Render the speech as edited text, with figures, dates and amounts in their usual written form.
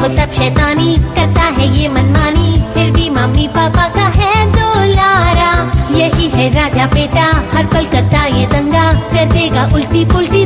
तब शैतानी करता है ये मनमानी, फिर भी मम्मी पापा का है दुलारा। यही है राजा बेटा, हर पल करता ये दंगा, कर देगा उल्टी पुल्टी